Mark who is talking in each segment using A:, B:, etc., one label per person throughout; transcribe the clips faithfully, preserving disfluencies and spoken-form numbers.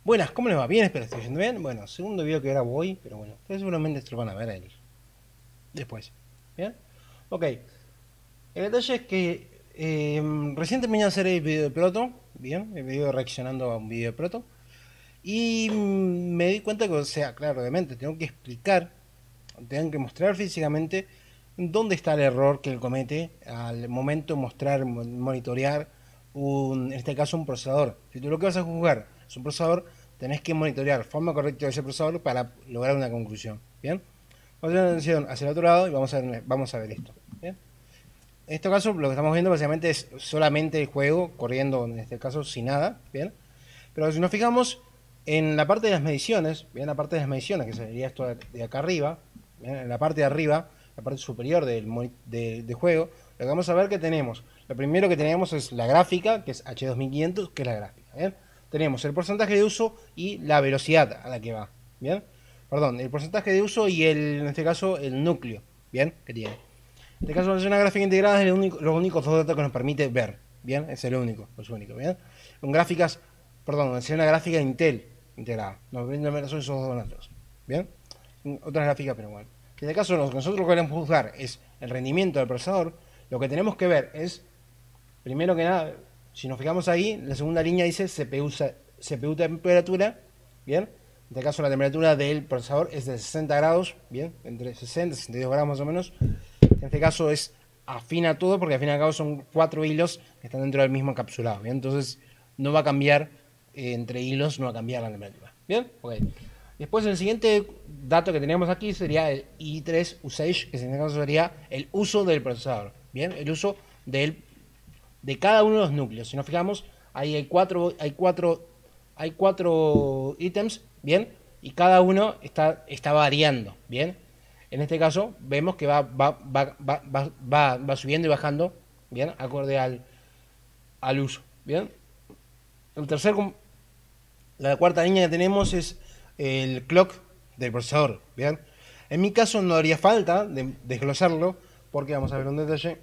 A: Buenas, ¿cómo les va? Bien, espero que estén yendo bien. Bueno, segundo video que ahora voy, pero bueno, ustedes seguramente esto lo van a ver ahí después. ¿Bien? Ok, el detalle es que eh, recién terminé de hacer el video de Proto, bien, el video reaccionando a un video de Proto, y mm, me di cuenta que, o sea, claro, obviamente, tengo que explicar, tengo que mostrar físicamente dónde está el error que él comete al momento de mostrar, monitorear, un, en este caso, un procesador. Si tú lo que vas a jugar es un procesador, tenés que monitorear de forma correcta ese procesador para lograr una conclusión. ¿Bien? Vamos a tener atención hacia el otro lado y vamos a ver, vamos a ver esto. ¿Bien? En este caso, lo que estamos viendo básicamente es solamente el juego corriendo, en este caso, sin nada. ¿Bien? Pero si nos fijamos en la parte de las mediciones, bien, la parte de las mediciones, que sería esto de acá arriba, bien, en la parte de arriba, la parte superior del de, de juego, lo que vamos a ver que tenemos, lo primero que tenemos es la gráfica, que es H dos mil quinientos, que es la gráfica, ¿bien? Tenemos el porcentaje de uso y la velocidad a la que va, ¿bien? Perdón, el porcentaje de uso y el, en este caso, el núcleo, ¿bien? Que tiene. En este caso, es una gráfica integrada, es el único, los únicos dos datos que nos permite ver, ¿bien? Es el único, es único, ¿bien? Con gráficas, perdón, es una gráfica de Intel integrada, no, no son esos dos datos, ¿bien? Otras gráficas, pero igual. En este caso, lo que nosotros queremos juzgar es el rendimiento del procesador. Lo que tenemos que ver es, primero que nada, si nos fijamos ahí, la segunda línea dice C P U, C P U temperatura, ¿bien? En este caso la temperatura del procesador es de sesenta grados, ¿bien? Entre sesenta y sesenta y dos grados más o menos. En este caso es afina todo porque al fin y al cabo son cuatro hilos que están dentro del mismo encapsulado, ¿bien? Entonces no va a cambiar, eh, entre hilos no va a cambiar la temperatura, ¿bien? Ok. Después el siguiente dato que teníamos aquí sería el I tres usage, que en este caso sería el uso del procesador, ¿bien? El uso del, de cada uno de los núcleos. Si nos fijamos, ahí hay cuatro, hay cuatro, hay cuatro ítems, ¿bien? Y cada uno está, está variando, ¿bien? En este caso vemos que va, va, va, va, va, va subiendo y bajando, ¿bien? Acorde al, al uso, ¿bien? El tercer, la cuarta línea que tenemos es el clock del procesador, ¿bien? En mi caso no haría falta de desglosarlo, porque vamos a ver un detalle.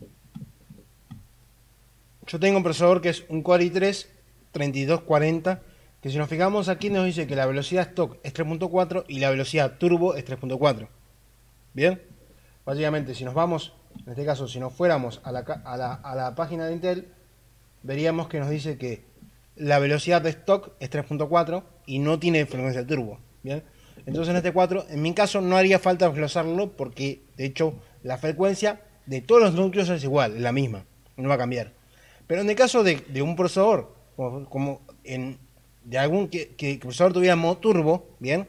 A: Yo tengo un procesador que es un Core i tres treinta y dos cuarenta, que si nos fijamos aquí nos dice que la velocidad stock es tres punto cuatro y la velocidad turbo es tres punto cuatro. ¿Bien? Básicamente, si nos vamos, en este caso, si nos fuéramos a la, a la, a la página de Intel, veríamos que nos dice que la velocidad de stock es tres punto cuatro y no tiene frecuencia turbo. ¿Bien? Entonces en este cuatro, en mi caso no haría falta desglosarlo porque de hecho la frecuencia de todos los núcleos es igual, es la misma, no va a cambiar. Pero en el caso de, de un procesador, como, como en, de algún que, que el procesador tuviera modo turbo, ¿bien?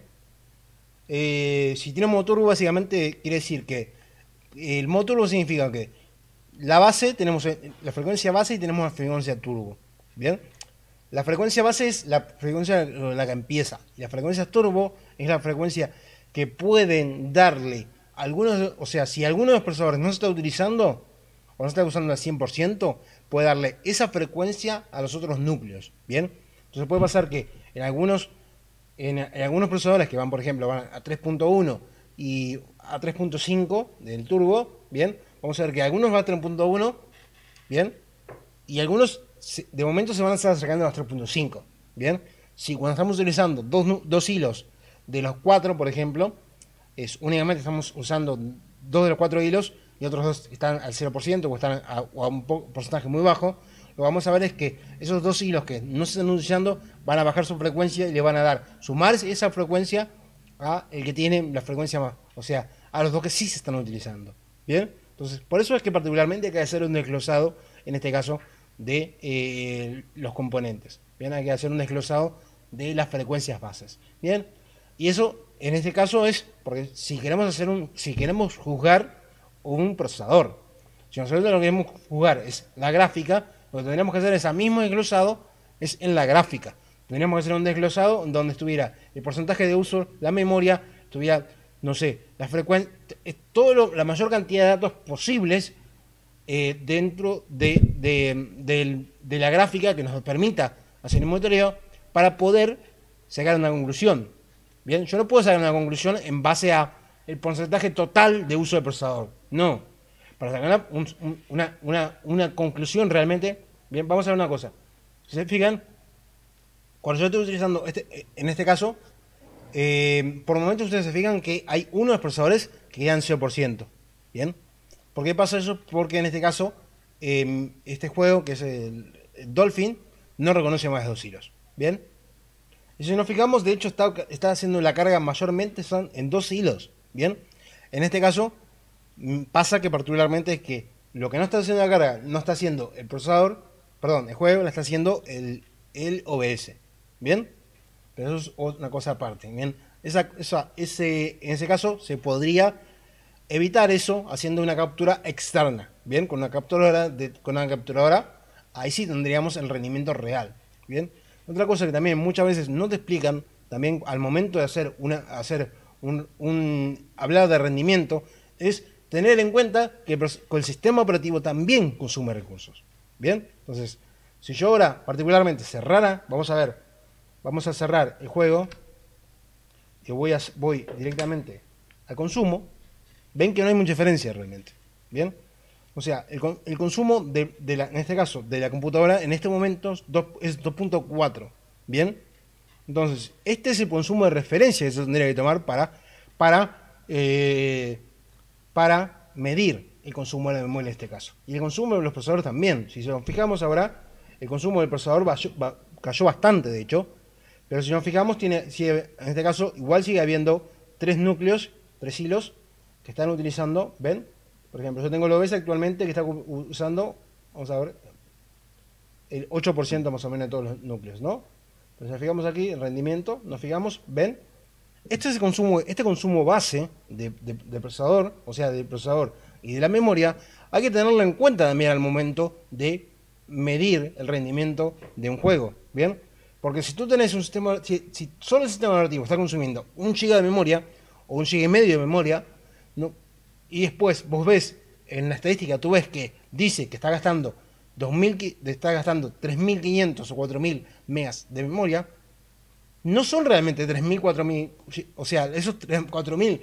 A: Eh, si tiene modo turbo básicamente quiere decir que el modo turbo significa que la base, tenemos la frecuencia base y tenemos la frecuencia turbo, ¿bien? La frecuencia base es la frecuencia la que empieza. Y la frecuencia turbo es la frecuencia que pueden darle algunos, o sea, si alguno de los procesadores no se está utilizando o no se está usando al cien por ciento, puede darle esa frecuencia a los otros núcleos, ¿bien? Entonces puede pasar que en algunos, en, en algunos procesadores que van, por ejemplo, van a tres punto uno y a tres punto cinco del turbo, ¿bien? Vamos a ver que algunos van a tres punto uno, ¿bien? Y algunos de momento se van a estar acercando a los tres punto cinco, ¿bien? Si cuando estamos utilizando dos, dos hilos de los cuatro, por ejemplo, es únicamente estamos usando dos de los cuatro hilos y otros dos están al cero por ciento o están a, a un porcentaje muy bajo, lo que vamos a ver es que esos dos hilos que no se están utilizando van a bajar su frecuencia y le van a dar sumar esa frecuencia a el que tiene la frecuencia más, o sea, a los dos que sí se están utilizando, ¿bien? Entonces, por eso es que particularmente hay que hacer un desglosado, en este caso, de eh, los componentes. Bien, hay que hacer un desglosado de las frecuencias bases. Bien, y eso en este caso es porque si queremos hacer un, si queremos juzgar un procesador, si nosotros lo que queremos jugar es la gráfica, lo que tendríamos que hacer es el mismo desglosado es en la gráfica. Tendríamos que hacer un desglosado donde estuviera el porcentaje de uso, la memoria, estuviera, no sé, la frecuencia, todo lo, la mayor cantidad de datos posibles eh, dentro de, de, de, de la gráfica que nos permita hacer el monitoreo para poder sacar una conclusión. Bien, yo no puedo sacar una conclusión en base a el porcentaje total de uso del procesador. No. Para sacar una, una, una, una conclusión realmente, bien, vamos a ver una cosa. Si se fijan, cuando yo estoy utilizando, este, en este caso, eh, por momentos ustedes se fijan que hay uno de los procesadores que quedan cero por ciento. ¿Bien? ¿Por qué pasa eso? Porque en este caso, eh, este juego, que es el, el Dolphin, no reconoce más de dos hilos. ¿Bien? Y si nos fijamos, de hecho está, está haciendo la carga mayormente son en dos hilos. ¿Bien? En este caso, pasa que particularmente es que lo que no está haciendo la carga, no está haciendo el procesador, perdón, el juego, lo está haciendo el, el O B S. ¿Bien? Pero eso es una cosa aparte. ¿Bien? Esa, esa, ese, en ese caso se podría evitar eso haciendo una captura externa. Bien, con una capturadora, de, con una capturadora, ahí sí tendríamos el rendimiento real. Bien, otra cosa que también muchas veces no te explican, también al momento de hacer una, hacer un, un hablar de rendimiento, es tener en cuenta que el sistema operativo también consume recursos. Bien, entonces, si yo ahora particularmente cerrara, vamos a ver, vamos a cerrar el juego, y voy, a, voy directamente al consumo. Ven que no hay mucha diferencia realmente. ¿Bien? O sea, el, el consumo de, de la, en este caso, de la computadora en este momento es dos punto cuatro. ¿Bien? Entonces, este es el consumo de referencia que se tendría que tomar para, para, eh, para medir el consumo de la memoria en este caso. Y el consumo de los procesadores también. Si nos fijamos ahora, el consumo del procesador bajó, cayó bastante, de hecho. Pero si nos fijamos, tiene, sigue, en este caso, igual sigue habiendo tres núcleos, tres hilos, que están utilizando, ¿ven? Por ejemplo, yo tengo el O B S actualmente que está usando, vamos a ver, el ocho por ciento más o menos de todos los núcleos, ¿no? Pero si nos fijamos aquí, el rendimiento, nos fijamos, ¿ven? Este es el consumo, este consumo base de, de, de procesador, o sea, del procesador y de la memoria, hay que tenerlo en cuenta también al momento de medir el rendimiento de un juego, ¿bien? Porque si tú tenés un sistema, si, si solo el sistema operativo está consumiendo un giga de memoria, o un giga y medio de memoria, no, y después vos ves en la estadística, tú ves que dice que está gastando dos mil, está gastando tres mil quinientos o cuatro mil megas de memoria, no son realmente tres mil, cuatro mil, o sea, esos cuatro mil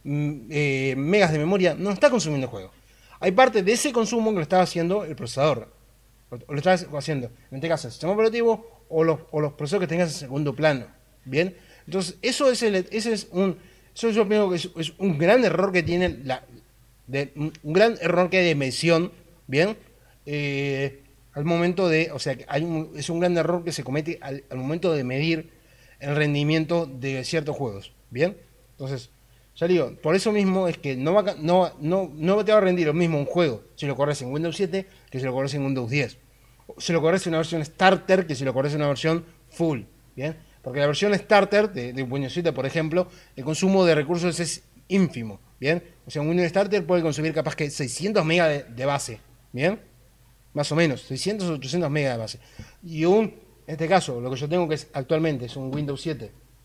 A: eh, megas de memoria no está consumiendo el juego. Hay parte de ese consumo que lo está haciendo el procesador, o lo está haciendo, en este caso, el sistema operativo o los, o los procesadores que tengas en segundo plano. Bien, entonces, eso es, el, ese es un... Eso yo pienso que es, es un gran error que tienen, la, de, un, un gran error que hay de medición, ¿bien? Eh, al momento de, o sea, hay un, es un gran error que se comete al, al momento de medir el rendimiento de ciertos juegos, ¿bien? Entonces, ya digo, por eso mismo es que no, va, no, no, no te va a rendir lo mismo un juego si lo corres en Windows siete que si lo corres en Windows diez. Si lo corres en una versión starter que si lo corres en una versión full, ¿bien? Porque la versión starter de, de Windows siete, por ejemplo, el consumo de recursos es ínfimo, ¿bien? O sea, un Windows starter puede consumir capaz que seiscientos megas de, de base, ¿bien? Más o menos, seiscientos o ochocientos megas de base. Y un, en este caso, lo que yo tengo que es actualmente es un Windows siete.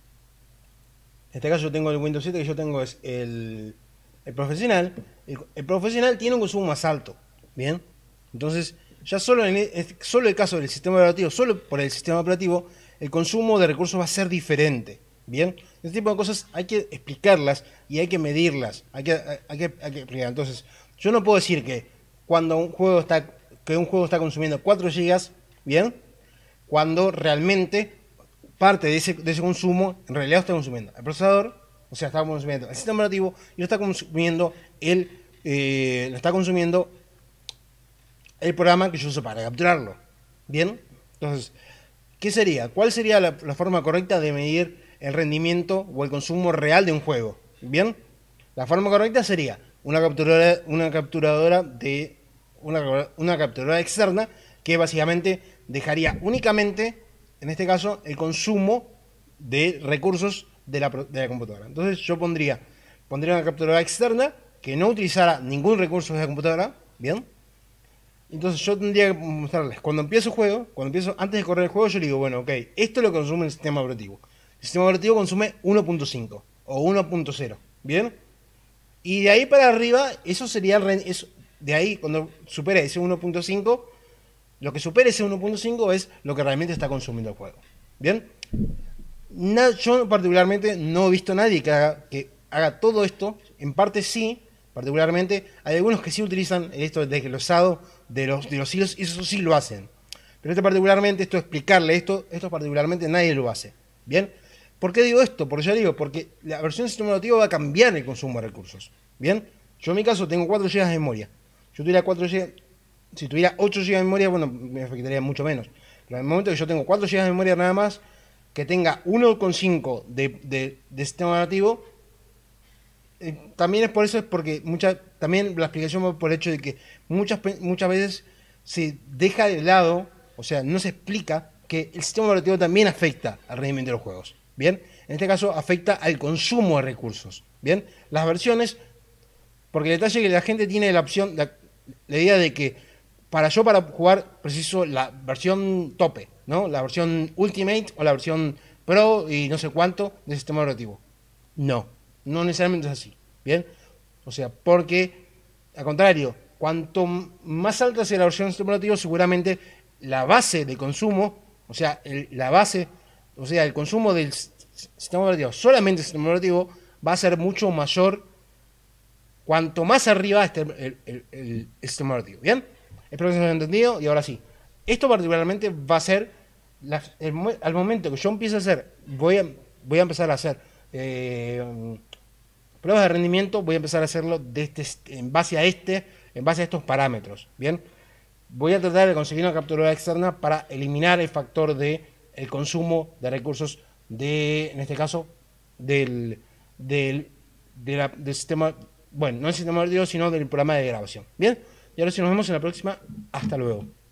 A: En este caso yo tengo el Windows siete que yo tengo es el, el profesional. El, el profesional tiene un consumo más alto, ¿bien? Entonces, ya solo en el, solo el caso del sistema operativo, solo por el sistema operativo, el consumo de recursos va a ser diferente. Bien, este tipo de cosas hay que explicarlas y hay que medirlas, hay que, hay que, hay que explicar. Entonces, yo no puedo decir que cuando un juego está, que un juego está consumiendo cuatro gigas, bien, cuando realmente parte de ese, de ese consumo en realidad lo está consumiendo el procesador, o sea, está consumiendo el sistema operativo y lo está consumiendo el, eh, lo está consumiendo el programa que yo uso para capturarlo. Bien, entonces, ¿qué sería? ¿Cuál sería la, la forma correcta de medir el rendimiento o el consumo real de un juego? Bien, la forma correcta sería una capturadora, una capturadora de una, una capturadora externa que básicamente dejaría únicamente, en este caso, el consumo de recursos de la, de la computadora. Entonces yo pondría, pondría una capturadora externa que no utilizara ningún recurso de la computadora, bien. Entonces yo tendría que mostrarles, cuando empiezo el juego, cuando empiezo, antes de correr el juego, yo le digo, bueno, ok, esto es lo que consume el sistema operativo. El sistema operativo consume uno punto cinco o uno punto cero, ¿bien? Y de ahí para arriba, eso sería, el, eso, de ahí, cuando supere ese uno punto cinco, lo que supere ese uno punto cinco es lo que realmente está consumiendo el juego, ¿bien? Na, yo particularmente no he visto a nadie que haga, que haga todo esto, en parte sí, particularmente, hay algunos que sí utilizan esto de desglosado de los, de los hilos, y eso sí lo hacen. Pero esto particularmente, esto explicarle esto, esto particularmente nadie lo hace. ¿Bien? ¿Por qué digo esto? Porque ya digo, porque la versión del sistema operativo va a cambiar el consumo de recursos. ¿Bien? Yo en mi caso tengo cuatro gigas de memoria. Yo tuviera cuatro gigas, si tuviera ocho gigas de memoria, bueno, me afectaría mucho menos. Pero en el momento que yo tengo cuatro gigas de memoria nada más, que tenga uno coma cinco de, de, de sistema operativo, eh, también es por eso, es porque mucha, también la explicación va por el hecho de que muchas, muchas veces se deja de lado, o sea, no se explica que el sistema operativo también afecta al rendimiento de los juegos. Bien, en este caso afecta al consumo de recursos. Bien, las versiones, porque el detalle es que la gente tiene la opción, la, la idea de que para yo para jugar preciso la versión tope, ¿no? La versión Ultimate o la versión Pro y no sé cuánto del sistema operativo. No, no necesariamente es así. Bien, o sea, porque al contrario, cuanto más alta sea la versión del sistema operativo, seguramente la base de consumo, o sea, el, la base, o sea, el consumo del sistema operativo, solamente el sistema operativo, va a ser mucho mayor cuanto más arriba esté el, el, el, el sistema operativo. ¿Bien? Espero que se haya entendido. Y ahora sí, esto particularmente va a ser, la, el, al momento que yo empiece a hacer, voy a, voy a empezar a hacer eh, pruebas de rendimiento, voy a empezar a hacerlo de este, en base a este, en base a estos parámetros. Bien, voy a tratar de conseguir una capturadora externa para eliminar el factor de el consumo de recursos de, en este caso, del, del, de la, del sistema, bueno, no del sistema operativo, sino del programa de grabación. Bien, y ahora sí nos vemos en la próxima. Hasta luego.